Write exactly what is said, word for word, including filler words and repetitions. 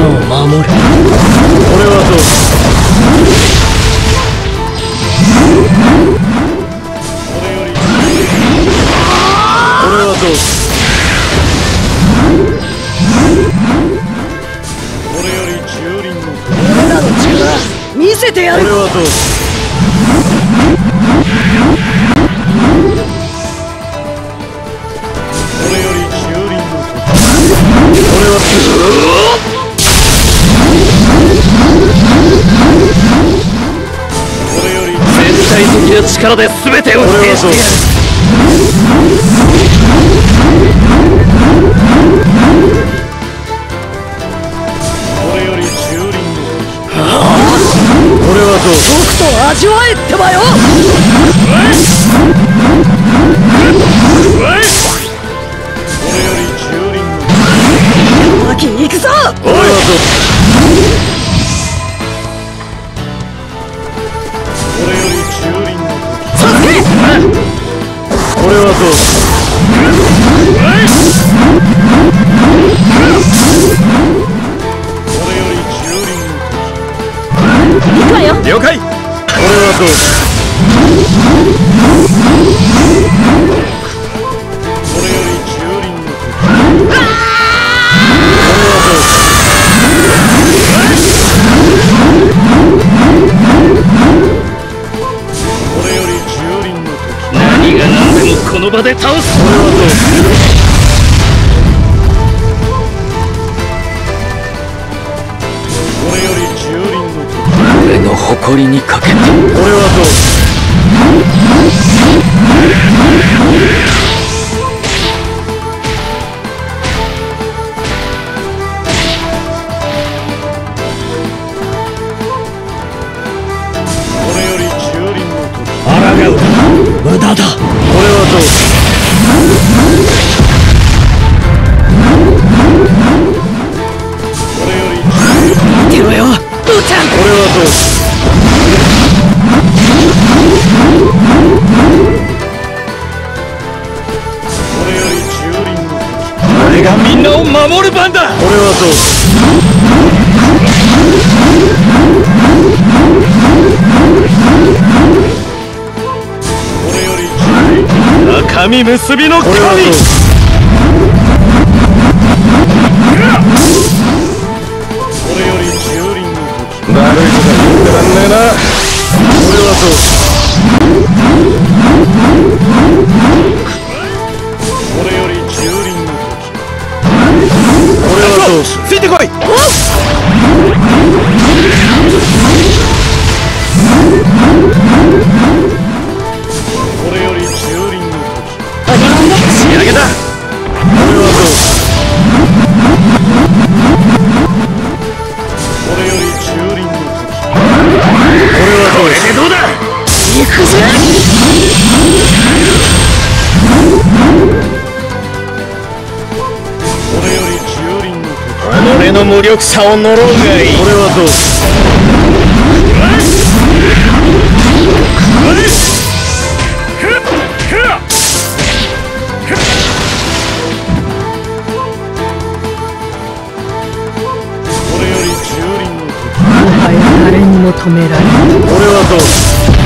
守る。 俺はどう俺はどう俺より蹂躙の俺らの力見せてやる。 俺はどう俺より蹂躙の俺は俺より全体的な力で全てを制してやる。 俺より蹂躙の俺はどうとくと味わえってばよ。 俺より蹂躙の秋に行くぞ。 俺はどう俺より蹂躙のサスケ。 俺はどう俺より蹂躙の行くわよ。 了解。俺はどう俺より蹂躙の俺はどう俺より蹂躙の何が何でもこの場で倒す。 俺はどう俺より蹂躙の俺の誇りにかけて。 俺はどう俺より蹂躙の抗うな。無駄だ。 俺はどう俺より蹂躙見てろよ、父ちゃん。 俺はどう俺より蹂躙の俺がみんなを守る番だ。 俺はどう俺より蹂躙赤身結びの神。 俺はどう俺より蹂躙の悪いこと言ってらんねえな。 俺はどう俺より蹂躙の俺はどうついてこい。 俺より蹂躙の仕上げだ。 俺はどう俺より蹂躙の俺はどうこれでどうだ。行くぜ。 俺より蹂躙の俺の無力さを呪うがいい。 俺はどう俺より蹂躙のもはや誰にも止められない。 俺はどう